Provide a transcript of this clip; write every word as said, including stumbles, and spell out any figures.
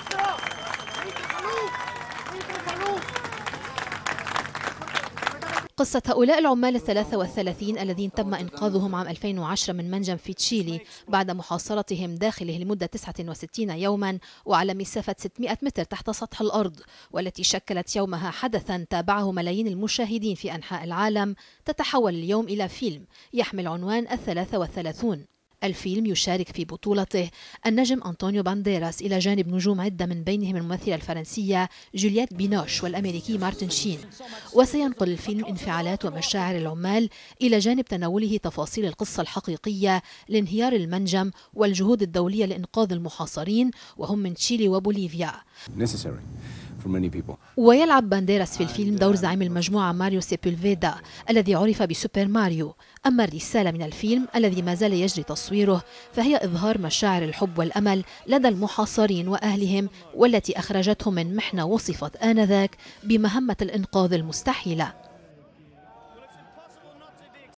قصة هؤلاء العمال الثلاثة والثلاثين الذين تم إنقاذهم عام ألفين وعشرة من منجم في تشيلي بعد محاصرتهم داخله لمدة تسعة وستين يوما وعلى مسافة ستمائة متر تحت سطح الأرض، والتي شكلت يومها حدثا تابعه ملايين المشاهدين في أنحاء العالم، تتحول اليوم إلى فيلم يحمل عنوان الثلاثة والثلاثون. الفيلم يشارك في بطولته النجم أنطونيو بانديراس إلى جانب نجوم عدة من بينهم الممثلة الفرنسية جولييت بينوش والأمريكي مارتن شين. وسينقل الفيلم انفعالات ومشاعر العمال إلى جانب تناوله تفاصيل القصة الحقيقية لانهيار المنجم والجهود الدولية لإنقاذ المحاصرين وهم من تشيلي وبوليفيا. ويلعب بانديراس في الفيلم دور زعيم المجموعة ماريو سيبولفيدا الذي عرف بسوبر ماريو. أما الرسالة من الفيلم الذي ما زال يجري تصويره فهي إظهار مشاعر الحب والأمل لدى المحاصرين وأهلهم، والتي أخرجتهم من محنة وصفت آنذاك بمهمة الإنقاذ المستحيلة.